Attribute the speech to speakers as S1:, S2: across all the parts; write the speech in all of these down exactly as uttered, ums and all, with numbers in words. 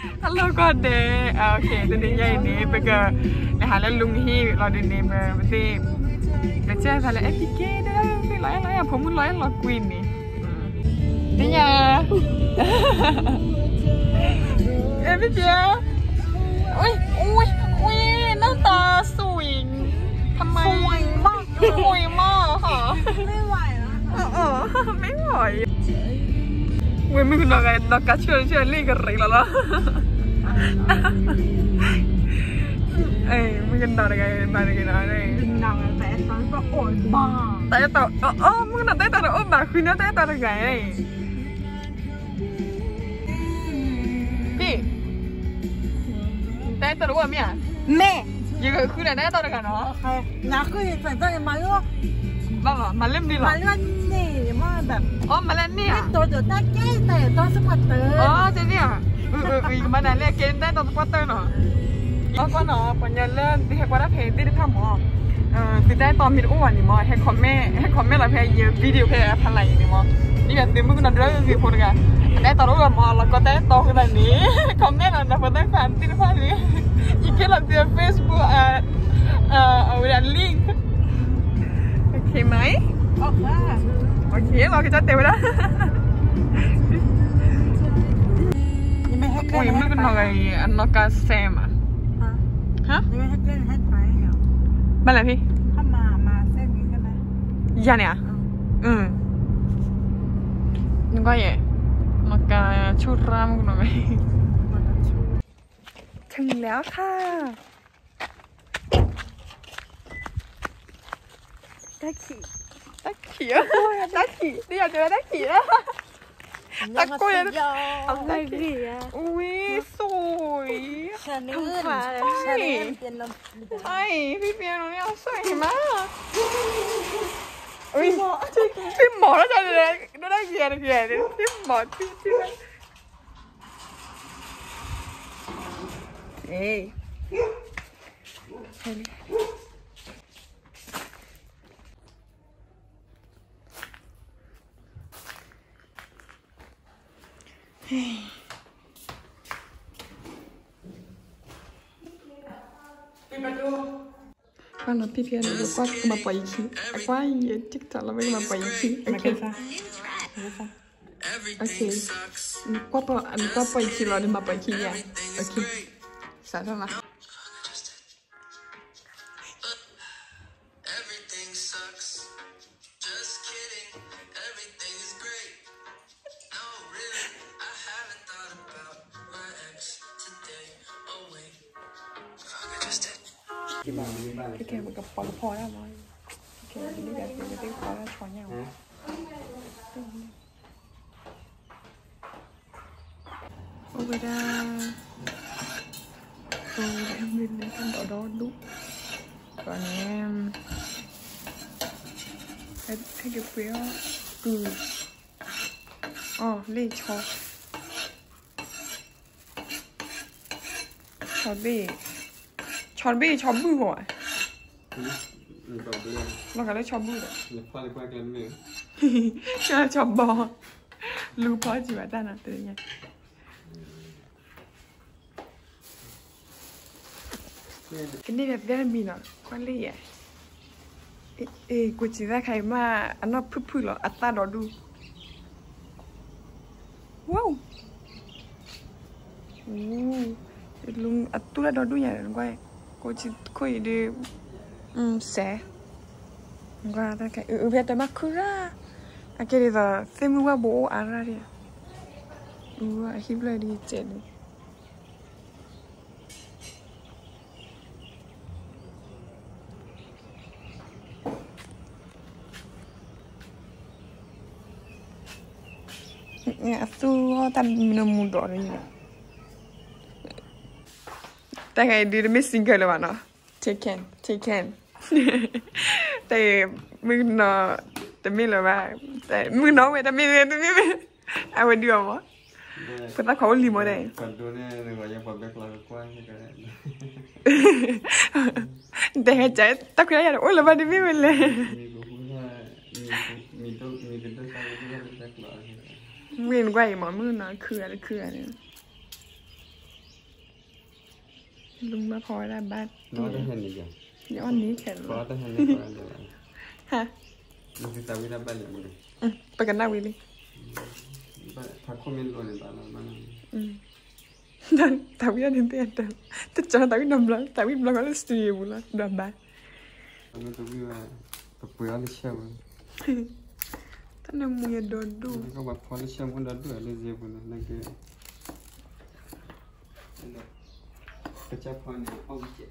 S1: ฮัลโหลก่อนเดย์โอเคตัวนี้ใหญ่นี้ไปเกิดนะคะแล้วลุงฮีเราดูนี้มาไม่ได้ไม่ใช่พาเลยเอฟพีเคได้ไม่ร้อยอะไรอ่ะผมมึงร้อยหลอดกวินนี่นี่ไงเอฟพีเคอุ้ยอุ้ยอุ้ยหน้าตาสวยทำไมสวยมากสวยมากค่ะไม่ไหวแล้วเออไม่ไหวเว้ยมึงนอกไงนอกกระเชื่อเชื่อลี่กันไรแล้วล่ะเอ้ยมึงกันนอนยังไงมายังไงนะเนี่ยนอนแต่ตอนก็อ่อนบ้าแต่ตอนอ๋อมึงนอนแต่ตอนอ่อนบ้าคือเนี่ยแต่ตอนยังไงพี่แต่ตอนว่าเมียแม่ยังก็คือเนี่ยแต่ตอนกันเนาะนักคือ反正มาเรื่องบ้ามาเล่นดีหรอมาเล่นนี่มาแบบอ๋อมาเล่นนี่อ่ะตัวเดียวแต่แก่แต่ตัวสปอร์ตเตอร์อ๋อเจนี่อ่ะเออเอออีกมาไหนเรียกเกณฑ์ได้ตัวสปอร์ตเตอร์เนาะแล้วก็เนาะปัญญาเล่นที่ให้ว่าได้เพจที่ได้ทำหมอเออคือได้ตอนมีอ้วนนี่มอให้คอมเมนต์ให้คอมเมนต์อะไรเพจเยอะวิดีโอเพจอะไรนี่มอนี่แบบตีมึงนั่นด้วยคือพูดกันได้ตอนอ้วนมอแล้วก็ได้ตอนขนาดนี้คอมเมนต์อะไรคนได้แฟนที่ได้ฟังนี้อีกแค่เราเจอเฟซบุ๊กเอ่อเอ่อเอาไว้ดันลิงก์โอเคไหมโอเคโอเคเราก็จะเต็มแล้วยังไม่ให้โอ้ยมึงนอยอันนอกาแซมอ่ะฮะยังไม่ให้เล่นให้ไปเหรอมาเลยพี่ถ้ามามาเส้นนี้ใช่ไหมยันเนี่ยอืมนึกว่าอย่างนอกาชุดรามกูหน่อยถึงแล้วค่ะได้ขี่ได้ขี่อ่ะได้ขี่นี่อยากเจอได้ขี่แล้วตะกุยอะไรดีอ่ะอุ้ยสวยฉันนี่ฉันนี่เปียโนใช่พี่เปียโนเนี่ยสวยมากอุ้ยพี่หมอแล้วจะเลยได้ได้เยียร์เยียร์พี่หมอที่ที่เฮ้ยKalau P P N itu kuat kemapa iki, aku aja cek cara mereka kemapa iki. Oke, oke. Kuat apa? Kuat apa iki loh, di kemapa iki ya? Oke, salah lah. Cái kèo gặp phò phò đó rồi. Kèo đi gặp cái cái phò đó chọn nhau. Ôi da. Tôi đã mình lên con đỏ đó đúng. Còn em thấy thấy cái phía ừ. Ờ, lên cho. Cho đi. Chorbi chorbu hoi. Lo cái đấy chorbu đấy. Lo phải quay cái này. Cái chorbo. Lu phải chỉ phải ta nào từ nha. Cái này là vitamin à? Quan lý à? Ê, ê, cô chỉ ra khai mà anh nó phư phư là ta đó đu. Wow. Ooh. Lung tu là đó đu nhà rồi quay. Cô chỉ coi đi um sẽ qua ta cái ừ về tới Makura à cái này là xem qua bộ à ra đi ừ à khi lại đi chết đi nhà tu ta mình muốn đỏ rồi nhỉแต่ไงดีไม่ซิงเกิลเลยว่ะเนาะ take can take can แต่มึงเนาะแต่ไม่เลยว่าแต่มึงน้องไม่แต่ไม่เลยแต่ไม่ไม่เอาไว้ดีกว่าเพื่อนเขาลีโมได้ก่อนตัวเนี่ยหนึ่งวันยังปรับแบ็คไลน์กว้างให้กันแต่ใจตักได้ยังโอ้ยแล้ววันนี้ไม่เป็นเลยมีกูพูดว่ามีมีตัวมีเป็นตัวชายที่ว่าเป็นแบ็คไลน์มึงไงหมอมึงเนาะคืออะไรคืออะไรลุงมาพอแล้วบ้าน
S2: น้อยได้เห็นอีกอย่าง
S1: ย้อนนี้แข็ง
S2: พอได้เห็นนี่ก็เดี๋ยว
S1: ฮะ
S2: มันคือตาวิลาบ้านอย่างมึง
S1: ไปกันหน้าวิลลี่
S2: ถ้าคอมเมนต์ลงในบ้านเราบ้าน
S1: dan tapi ada nanti ada terjadi tapi enam belas tapi belakang ada studio pula dah bah
S2: kamu tu juga tapi ada siapa
S1: tanam muya dodo
S2: kau buat polis siapa pun dodo ada je pun lagi kecapan ni objek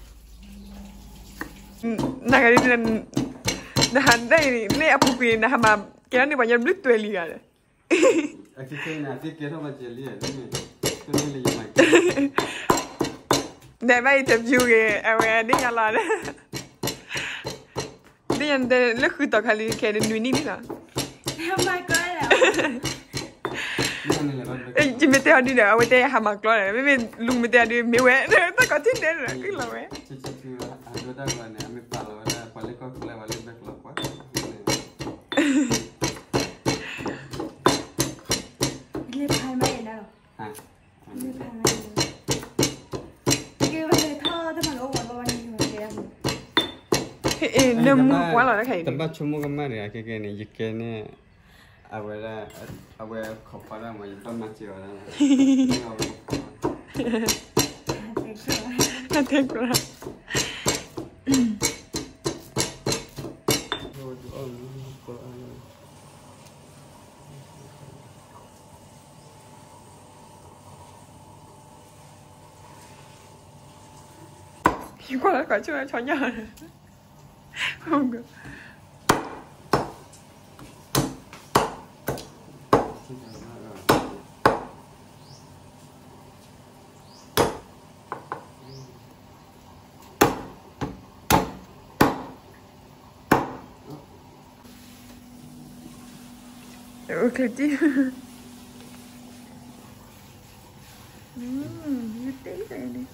S1: nak ada dan dah ada ini ni apa pun dah mam kira ni banyak beli tu liga dah
S2: akhirnya nanti kira macam liga ni
S1: ได้ไม่เจ็บอยู่เลยเอาไว้ได้ยังไงเนี่ยได้ยังได้เลือกคือต่อคาลีแค่เดินดูนี่นี่เหรอทำไมก็แล้วเอ้ยจิมไม่เตะดีเดี๋ยวเอาไว้เตะหามากล้อเลยไม่เป็นลุงไม่เตะดีไม่เว้ยแต่ก็ทิ้งเด่นเลยก็แล้วเว้ย
S2: ชิชิคืออันดูได้กว่าเนี่ยไม่ปาแล้วนะพอเล็กก็เลยว่าเล็กแบกหลอกว่า
S1: เรียบพายไม่ได้หรอฮะเรียบพายไม่ได้คือวันนี้ท่อถ้ามันโอ้โหวันนี้มันเรียบเอ้ยเนื้อมือกว่าเราได้แค่
S2: แต่บ้านชั่วโมงกันมาเนี่ยแค่ๆเนี่ยยิ่งแค่เนี่ยเอาไว้ละเอาไว้ขอบฟ้าแล้วมายิ่งต้นมาเจียวแล้ว
S1: น่าเท่กว่าอยู่คนละก่อนช่วยช้อนยาเลยผมก็เดี๋ยวคลิปที่อืมยืดเต้นเลยดิ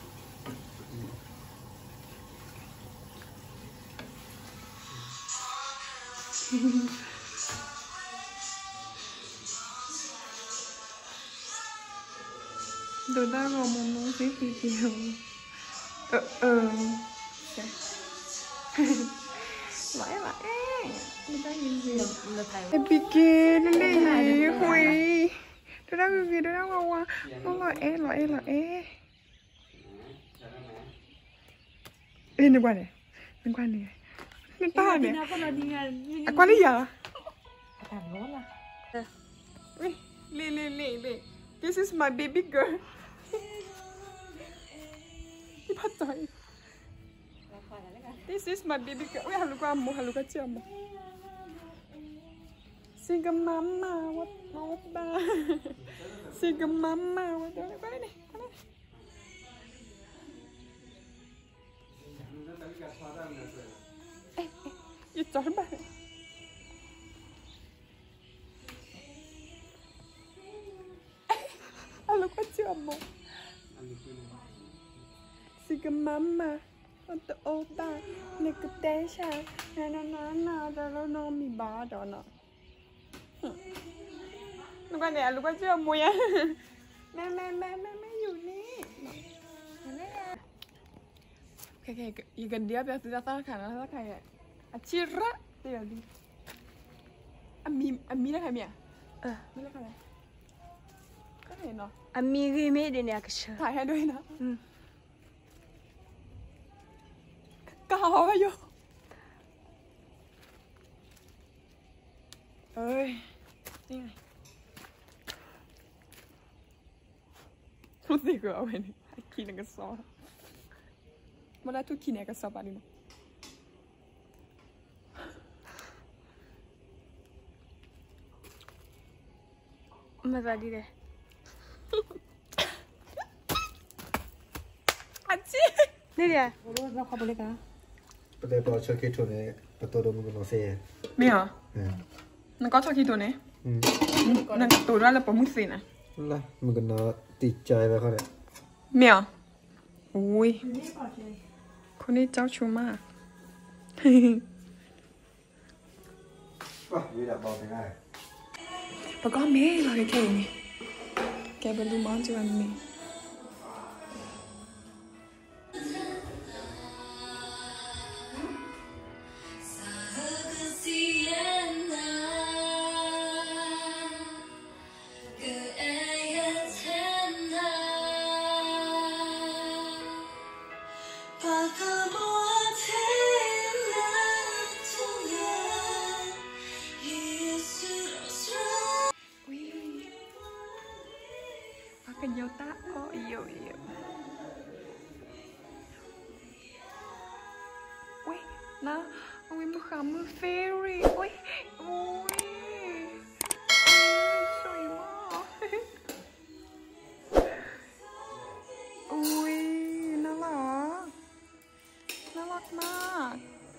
S1: ดูได้ก็มองน้องสีเขียวเออเออไหวไหวไม่ได้ยินเสียงไอ้ปีเกนนี่เลยคุยดูได้ก็คือดูได้ว่าว่าว่าเอ๊ะหรอเอ๊ะหรอเอ๊ะเอ๊ะนึกว่าเนี่ยนึกว่าเนี่ยนึกว่าเนี่ยอะกว่านี่เหรอต่างโน้นล่ะเล่เล่เล่เล่ This is my baby girl ที่พัดใจ This is my baby girl อุ้ยฮัลโหลก็มูฮัลโหลก็เจียมซิกมัมมาวัดมาวัดบ้าซิกมัมมาวัดเดี๋ยวไปนี่ไปนี่เอ๊ะหยุดจอดไปAllora qua siamo. Si mamma, quanto oda, ne che tesha, na na na na, da lo no mi bada no. Lu kan ya, lu kan siamo ya. Me me me me me อยู่นี่โอเคๆอยู่กันเดียวแบบซื้อตาค่ะนะตาค่ะอ่ะอาชิระเดี๋ยวดิอ่ะมีอ่ะมีแล้วใครมีอ่ะเออมีแล้วใครก็เห็นเนาะ
S3: อ่ะมีรีเมดเนี่ยก็ใช่
S1: ถ่ายให้ด้วยนะอืมกาวไปอยู่เอ้ยนี่ไงรู้สึกว่าเอาไปนี่ขี้นักสอบมาได้ทุกขี้นักสอบอะไรมั้
S3: งมาดีเลย
S1: อาชี
S3: นี่เดียว
S1: เราขอบริการ
S4: ประเดี๋ยวเราช่วยคิดตัวนี้ประตูดมกันหน่อยสิ
S1: ไม่เหรอนั่นก็ชอบคิดตัวนี้นั่นตัวนั้นเราปมุสินะ
S4: ล่ะมันก็น่าติดใจไปเขาเนี่ย
S1: ไม่เหรออุ้ยคนนี้เจ้าชู้มาก
S4: ว้าอยู่ดับบอกง่าย
S1: ปะก็เมย์เราแค่นี้แกเป็นลูกม้อนจวนนี่ปากกันโยตาโอ้ยโยโยอุ้ยนะอุ้ยมือขามือเฟรี่อุ้ยอุ้ยสวยมากอุ้ยน่ารักน่ารักมาก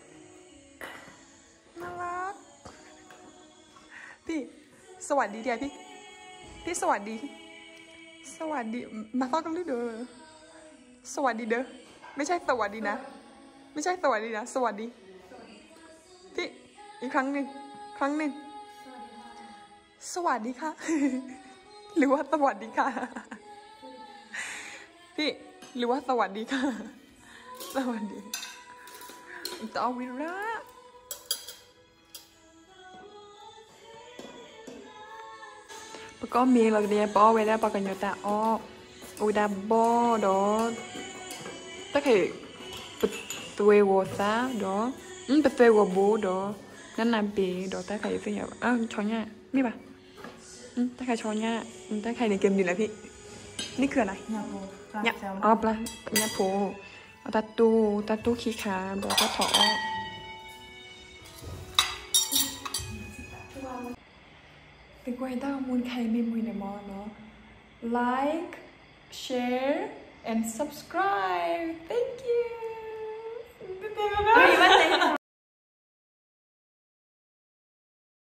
S1: น่ารักพี่สวัสดีเดียพี่พี่สวัสดีสวัสดีมาฟังกันเลยเด้อสวัสดีเด้อไม่ใช่สวัสดีนะไม่ใช่สวัสดีนะสวัสดีพี่อีกครั้งหนึ่งครั้งหนึ่งสวัสดีค่ะหรือว่าสวัสดีค่ะพี่หรือว่าสวัสดีค่ะสวัสดีต่อวิระปะก็มีหลักเดียปอไว้ได้ปะกันอยู่แต่อ้ออุดาบอดอตั้งแต่ตัวเอวซะดออืมตัวเอวบูดอนั่นน่ะปีดอตั้งแต่ยังไงอ้าวช้อนเนี่ยมีป่ะอืมตั้งแต่ช้อนเนี่ยตั้งแต่ในเกมอยู่แล้วพี่นี่คืออะไรเนี่ยอ๋อปลาเนี่ยโผตาตูตาตูขี้ขาบอกว่าถอเป็นกวยต้ามูลใครมีมือในมอเนาะ like share and subscribe thank you